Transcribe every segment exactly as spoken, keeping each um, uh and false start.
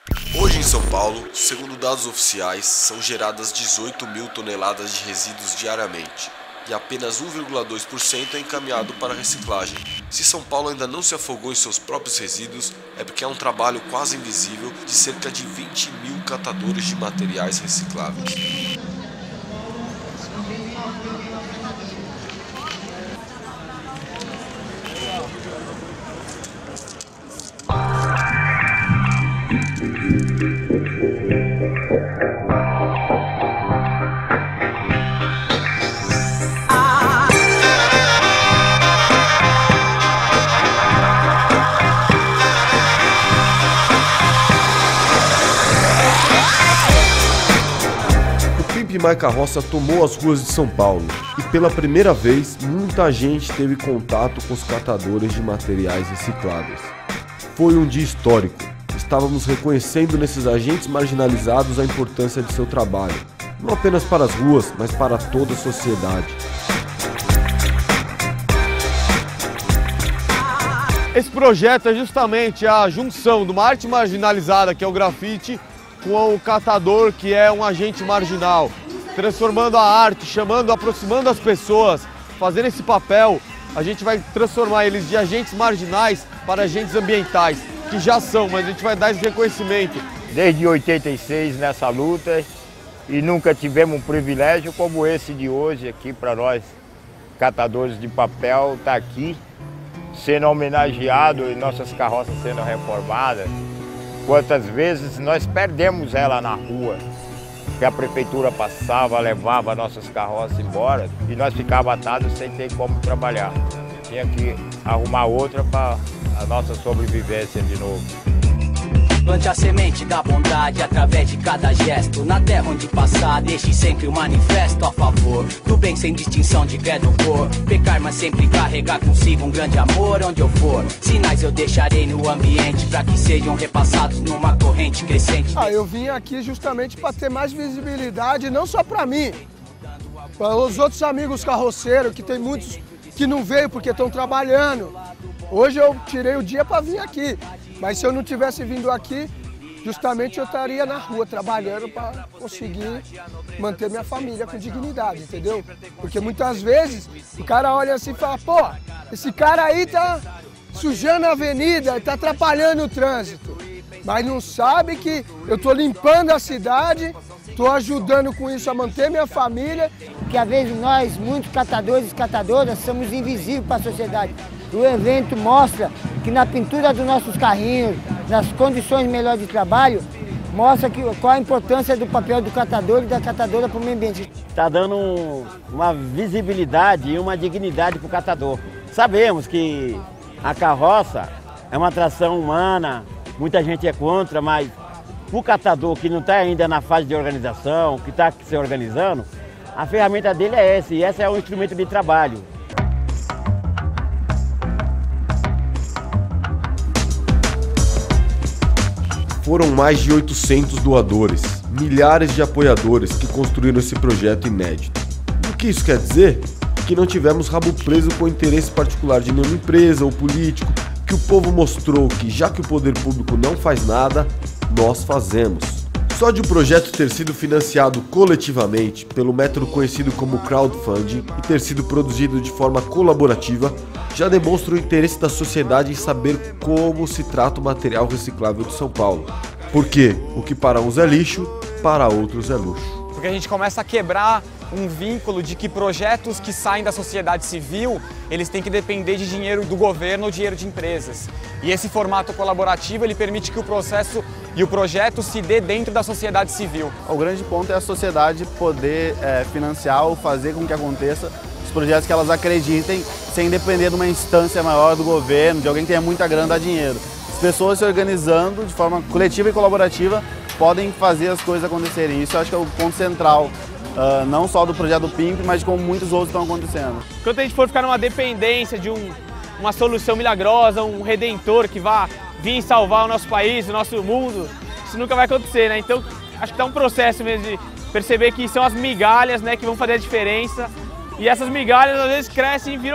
Hoje em São Paulo, segundo dados oficiais, são geradas dezoito mil toneladas de resíduos diariamente e apenas um vírgula dois por cento é encaminhado para reciclagem. Se São Paulo ainda não se afogou em seus próprios resíduos, é porque há um trabalho quase invisível de cerca de vinte mil catadores de materiais recicláveis. My Carroça tomou as ruas de São Paulo e pela primeira vez muita gente teve contato com os catadores de materiais recicláveis. Foi um dia histórico. Estávamos reconhecendo nesses agentes marginalizados a importância de seu trabalho, não apenas para as ruas, mas para toda a sociedade. Esse projeto é justamente a junção de uma arte marginalizada, que é o grafite, com o catador, que é um agente marginal. Transformando a arte, chamando, aproximando as pessoas, fazendo esse papel, a gente vai transformar eles de agentes marginais para agentes ambientais, que já são, mas a gente vai dar esse reconhecimento. Desde oitenta e seis nessa luta e nunca tivemos um privilégio como esse de hoje aqui para nós, catadores de papel, tá aqui sendo homenageado e nossas carroças sendo reformadas. Quantas vezes nós perdemos ela na rua, que a prefeitura passava, levava nossas carroças embora e nós ficávamos atados sem ter como trabalhar. Tinha que arrumar outra para a nossa sobrevivência de novo. Plante a semente da bondade através de cada gesto. Na terra onde passar, deixe sempre um manifesto a favor do bem sem distinção de credo ou cor. Pecar, mas sempre carregar consigo um grande amor onde eu for. Sinais eu deixarei no ambiente para que sejam repassados numa corrente crescente. Ah, eu vim aqui justamente para ter mais visibilidade, não só para mim, para os outros amigos carroceiros, que tem muitos que não veio porque estão trabalhando. Hoje eu tirei o dia para vir aqui. Mas se eu não tivesse vindo aqui, justamente eu estaria na rua trabalhando para conseguir manter minha família com dignidade, entendeu? Porque muitas vezes o cara olha assim e fala, pô, esse cara aí tá sujando a avenida, tá atrapalhando o trânsito. Mas não sabe que eu tô limpando a cidade, tô ajudando com isso a manter minha família. Porque às vezes nós, muitos catadores e catadoras, somos invisíveis para a sociedade. O evento mostra que na pintura dos nossos carrinhos, nas condições melhores de trabalho, mostra que, qual a importância do papel do catador e da catadora para o meio ambiente. Está dando uma visibilidade e uma dignidade para o catador. Sabemos que a carroça é uma atração humana, muita gente é contra, mas o catador que não está ainda na fase de organização, que está se organizando, a ferramenta dele é essa, e essa é um instrumento de trabalho. Foram mais de oitocentos doadores, milhares de apoiadores que construíram esse projeto inédito. E o que isso quer dizer? Que não tivemos rabo preso com o interesse particular de nenhuma empresa ou político, que o povo mostrou que, já que o poder público não faz nada, nós fazemos. Só de o projeto ter sido financiado coletivamente pelo método conhecido como crowdfunding e ter sido produzido de forma colaborativa, já demonstra o interesse da sociedade em saber como se trata o material reciclável de São Paulo. Porque o que para uns é lixo, para outros é luxo. Porque a gente começa a quebrar um vínculo de que projetos que saem da sociedade civil, eles têm que depender de dinheiro do governo ou dinheiro de empresas. E esse formato colaborativo, ele permite que o processo e o projeto se dê dentro da sociedade civil. O grande ponto é a sociedade poder é, financiar ou fazer com que aconteça os projetos que elas acreditem, sem depender de uma instância maior do governo, de alguém que tenha muita grana dar dinheiro. As pessoas se organizando de forma coletiva e colaborativa podem fazer as coisas acontecerem. Isso eu acho que é o ponto central, uh, não só do projeto do P I M P, mas de como muitos outros estão acontecendo. Quando a gente for ficar numa dependência de um, uma solução milagrosa, um redentor que vá vir salvar o nosso país, o nosso mundo, isso nunca vai acontecer, né? Então acho que tá um processo mesmo de perceber que são as migalhas, né, que vão fazer a diferença. E essas migalhas às vezes crescem e viram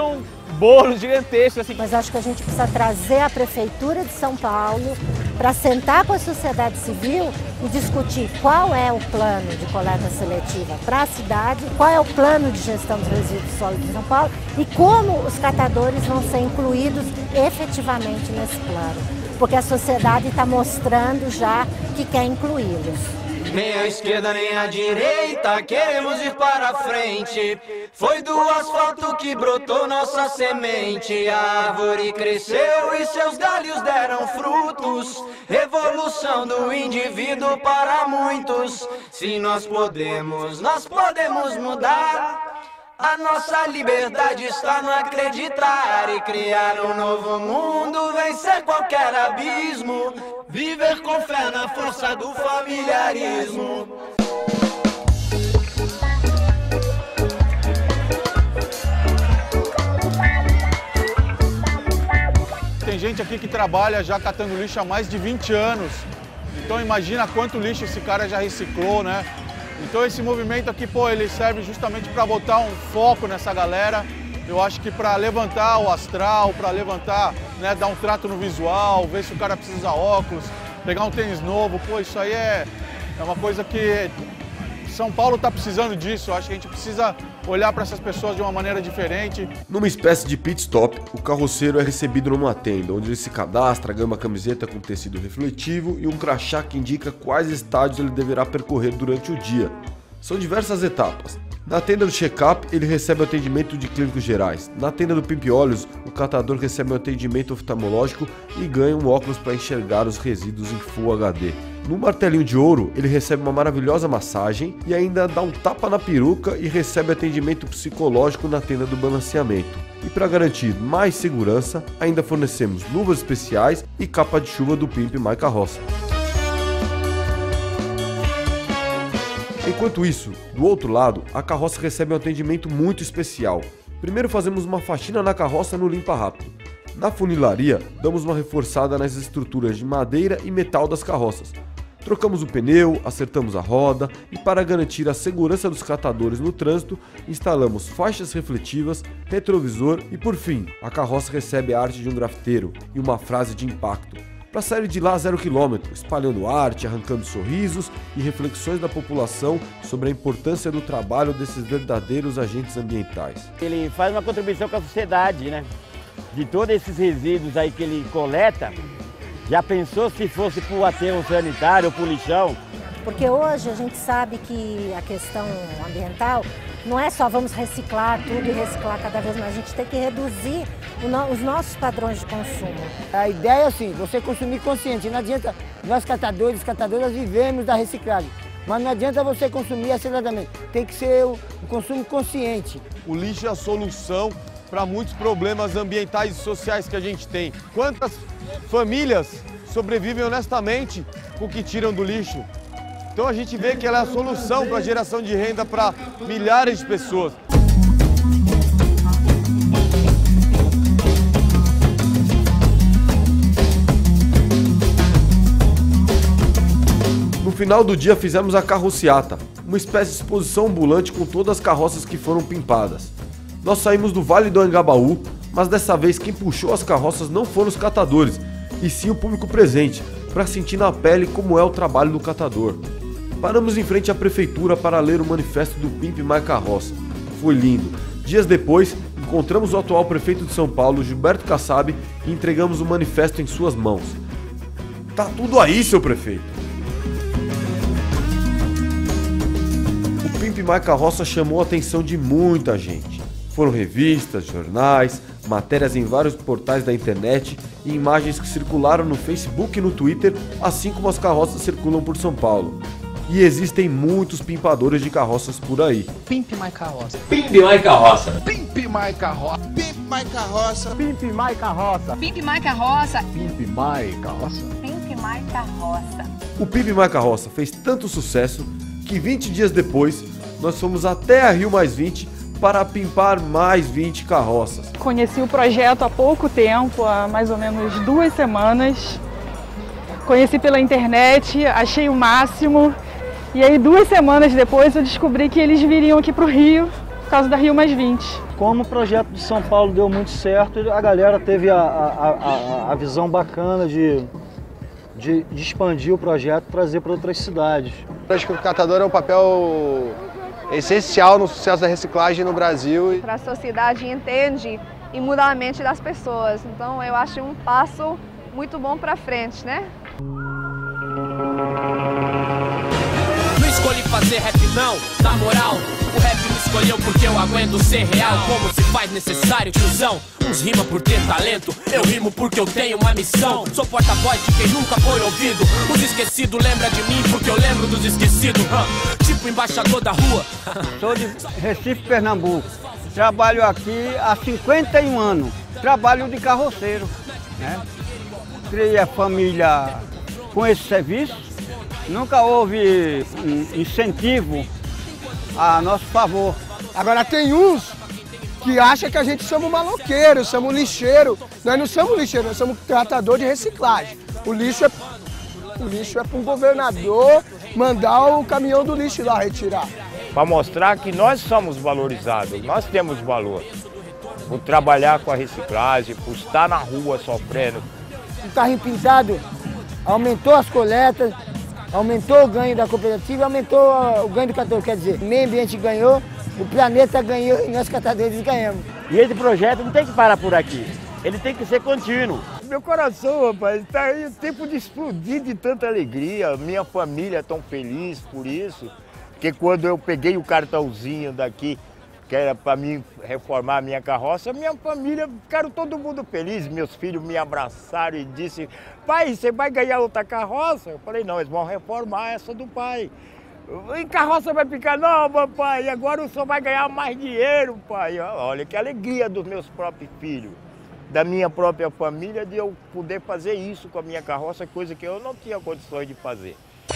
bolos gigantescos. Assim. Mas acho que a gente precisa trazer a Prefeitura de São Paulo para sentar com a sociedade civil e discutir qual é o plano de coleta seletiva para a cidade, qual é o plano de gestão dos resíduos sólidos de São Paulo e como os catadores vão ser incluídos efetivamente nesse plano. Porque a sociedade está mostrando já que quer incluí-los. Nem a esquerda nem a direita, queremos ir para frente. Foi do asfalto que brotou nossa semente. A árvore cresceu e seus galhos deram frutos. Revolução do indivíduo para muitos. Se nós podemos, nós podemos mudar. A nossa liberdade está no acreditar e criar um novo mundo, vencer qualquer abismo, viver com fé na força do familiarismo. Tem gente aqui que trabalha já catando lixo há mais de vinte anos, então imagina quanto lixo esse cara já reciclou, né? Então esse movimento aqui, pô, ele serve justamente para botar um foco nessa galera. Eu acho que para levantar o astral, para levantar, né, dar um trato no visual, ver se o cara precisa usar óculos, pegar um tênis novo, pô, isso aí é, é uma coisa que São Paulo está precisando disso. Eu acho que a gente precisa olhar para essas pessoas de uma maneira diferente. Numa espécie de pit stop, o carroceiro é recebido numa tenda, onde ele se cadastra, ganha uma camiseta com tecido refletivo e um crachá que indica quais estádios ele deverá percorrer durante o dia. São diversas etapas. Na tenda do check-up, ele recebe o atendimento de clínicos gerais. Na tenda do Pimp Olhos, o catador recebe um atendimento oftalmológico e ganha um óculos para enxergar os resíduos em Full H D. No Martelinho de Ouro, ele recebe uma maravilhosa massagem e ainda dá um tapa na peruca e recebe atendimento psicológico na tenda do balanceamento. E para garantir mais segurança, ainda fornecemos luvas especiais e capa de chuva do Pimp My Carroça. Enquanto isso, do outro lado, a carroça recebe um atendimento muito especial. Primeiro fazemos uma faxina na carroça no limpa rápido. Na funilaria, damos uma reforçada nas estruturas de madeira e metal das carroças. Trocamos o pneu, acertamos a roda e, para garantir a segurança dos catadores no trânsito, instalamos faixas refletivas, retrovisor e, por fim, a carroça recebe a arte de um grafiteiro e uma frase de impacto, para sair de lá zero quilômetro, espalhando arte, arrancando sorrisos e reflexões da população sobre a importância do trabalho desses verdadeiros agentes ambientais. Ele faz uma contribuição com a sociedade, né? De todos esses resíduos aí que ele coleta, já pensou se fosse para o aterro sanitário ou para o lixão? Porque hoje a gente sabe que a questão ambiental não é só vamos reciclar tudo e reciclar cada vez mais, a gente tem que reduzir os nossos padrões de consumo. A ideia é assim, você consumir consciente, não adianta, nós catadores, catadoras vivemos da reciclagem, mas não adianta você consumir aceleradamente, tem que ser o consumo consciente. O lixo é a solução para muitos problemas ambientais e sociais que a gente tem. Quantas famílias sobrevivem honestamente com o que tiram do lixo? Então a gente vê que ela é a solução para a geração de renda para milhares de pessoas. No final do dia fizemos a carrociata, uma espécie de exposição ambulante com todas as carroças que foram pimpadas. Nós saímos do Vale do Anhangabaú, mas dessa vez quem puxou as carroças não foram os catadores, e sim o público presente, para sentir na pele como é o trabalho do catador. Paramos em frente à prefeitura para ler o manifesto do Pimp My Carroça. Foi lindo. Dias depois, encontramos o atual prefeito de São Paulo, Gilberto Kassab, e entregamos o manifesto em suas mãos. Tá tudo aí, seu prefeito! O Pimp My Carroça chamou a atenção de muita gente. Foram revistas, jornais, matérias em vários portais da internet e imagens que circularam no Facebook e no Twitter, assim como as carroças circulam por São Paulo. E existem muitos pimpadores de carroças por aí. Pimp My Carroça. Pimp My Carroça. Pimp My Carroça. Pimp My Carroça. Pimp My Carroça. Pimp My Carroça. Pimp My Carroça. Pimp My Carroça. O Pimp My Carroça fez tanto sucesso que vinte dias depois nós fomos até a Rio Mais vinte para pimpar mais vinte carroças. Conheci o projeto há pouco tempo, há mais ou menos duas semanas. Conheci pela internet, achei o máximo. E aí duas semanas depois eu descobri que eles viriam aqui para o Rio, por causa da Rio Mais vinte. como o projeto de São Paulo deu muito certo, a galera teve a, a, a, a visão bacana de, de, de expandir o projeto e trazer para outras cidades. Acho que o catador é um papel essencial no sucesso da reciclagem no Brasil. Para a sociedade entende e muda a mente das pessoas. Então eu acho um passo muito bom para frente, né? Não escolhi fazer rap não, na moral. O rap me escolheu porque eu aguento ser real. Como se faz necessário, tiozão. Uns rima por ter talento, eu rimo porque eu tenho uma missão. Sou porta-voz de quem nunca foi ouvido. Os esquecidos lembram de mim porque eu lembro dos esquecidos. uh, Tipo embaixador da rua. Sou de Recife, Pernambuco. Trabalho aqui há cinquenta e um anos. Trabalho de carroceiro, né? Criei a família com esse serviço. Nunca houve um incentivo a nosso favor. Agora tem uns que acham que a gente somos maloqueiros, somos lixeiro. Nós não somos lixeiro, nós somos tratador de reciclagem. O lixo é, o lixo é para um governador mandar o caminhão do lixo lá retirar. Para mostrar que nós somos valorizados, nós temos valor. Por trabalhar com a reciclagem, por estar na rua sofrendo. O carrinho pintado aumentou as coletas, aumentou o ganho da cooperativa, aumentou o ganho do catador, quer dizer, o meio ambiente ganhou, o planeta ganhou e nós catadores ganhamos. E esse projeto não tem que parar por aqui, ele tem que ser contínuo. Meu coração, rapaz, está aí o tempo de explodir de tanta alegria, minha família é tão feliz por isso, que quando eu peguei o cartãozinho daqui, que era para mim reformar a minha carroça, minha família, ficaram todo mundo feliz, meus filhos me abraçaram e disse: pai, você vai ganhar outra carroça? Eu falei: não, eles vão reformar essa do pai. E carroça vai ficar nova, pai, agora o senhor vai ganhar mais dinheiro, pai. Olha que alegria dos meus próprios filhos, da minha própria família, de eu poder fazer isso com a minha carroça, coisa que eu não tinha condições de fazer.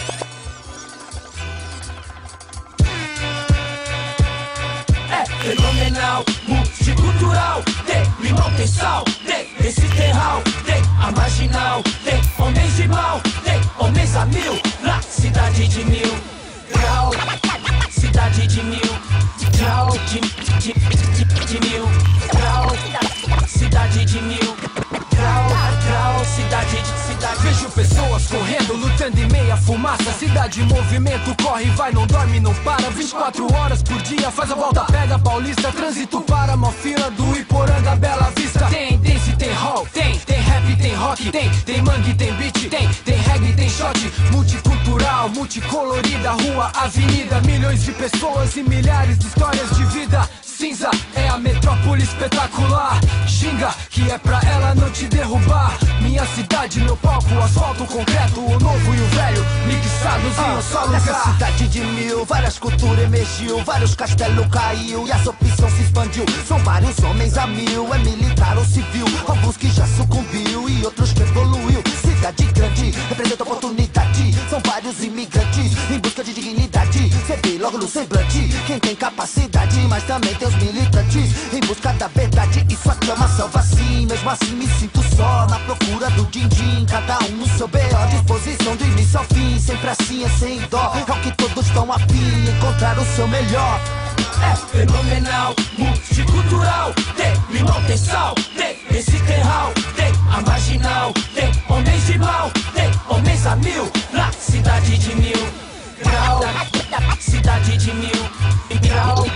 Fenomenal, multicultural, tem limão, tem sal, tem esse terral, tem a marginal, tem homens de mal, tem homens a mil, na cidade de mil grau, cidade de mil grau, de, de, de, de mil grau, cidade de mil grau, grau, cidade de cidade. Vejo pessoas correndo, lutando em meia fumaça, cidade em movimento, corre, vai, não dorme, não para, vinte e quatro horas por dia, faz a volta, pega a Paulista, trânsito para, Mofina do Iporanga, Bela Vista. Tem dance, tem hall, tem, tem rap, tem rock, tem, tem mangue, tem beat, tem, tem reggae, tem shot, multicultural, multicolorida, rua, avenida, milhões de pessoas e milhares de histórias de vida. Cinza é a metrópole espetacular, xinga que é pra ela não te derrubar. Minha cidade, meu palco, asfalto, concreto, o novo e o velho, mixados em um só lugar. Nessa cidade de mil, várias culturas emergiu, vários castelos caiu e a opção se expandiu. São vários homens a mil, é militar ou civil, alguns que já sucumbiu e outros que evoluiu. Cidade grande, representa oportunidade, são vários imigrantes em busca de dignidade. Cê vê logo no semblante quem tem capacidade, mas também tem os militantes em busca da verdade. Isso aqui é uma selva assim, mesmo assim me sinto só, na procura do din-din, cada um no seu B O, disposição do início ao fim, sempre assim é sem dó, é o que todos estão a fim, encontrar o seu melhor. É fenomenal, multicultural, tem limão, tem sal, tem esse terral, tem a marginal, tem homens de mal, tem homens a mil, na cidade de mil grau, cidade de mil grau,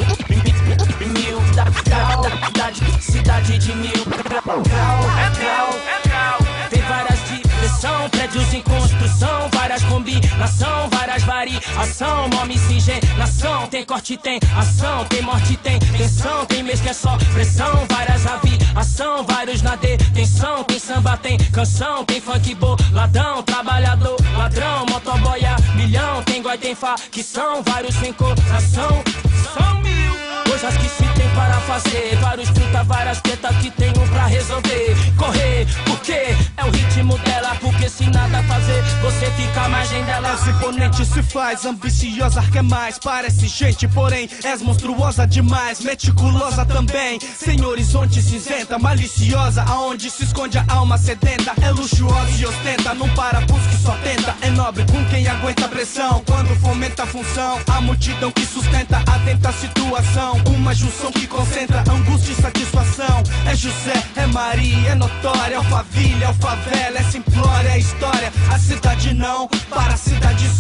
mil grau, cidade de mil grau, grau, grau. Tem várias direções, prédios em construção, várias combinação, várias variação, nome miscigenação, tem corte, tem ação, tem morte, tem tensão, tem mês que é só pressão, várias aviação, vários na detenção, tem samba, tem canção, tem funk boladão, trabalhador, ladrão, motoboia, milhão, tem goi, tem facção, vários sem coração, são mil coisas que se tem para fazer, vários fruta, várias tetas que tem um pra resolver, correr, porque é o ritmo dela, porque se nada fazer, você fica mais em dela. És imponente, se faz ambiciosa, quer mais, parece gente, porém és monstruosa demais, meticulosa também, sem horizonte cinzenta, maliciosa, aonde se esconde a alma sedenta, é luxuosa e ostenta, não para, busca e só tenta, é nóis. nobre com quem aguenta a pressão. Quando fomenta a função, a multidão que sustenta a tenta situação. Uma junção que concentra angústia e satisfação. É José, é Maria, é notória, é Alphaville, é Alfavela, é simplória, é história. A cidade não, para a cidade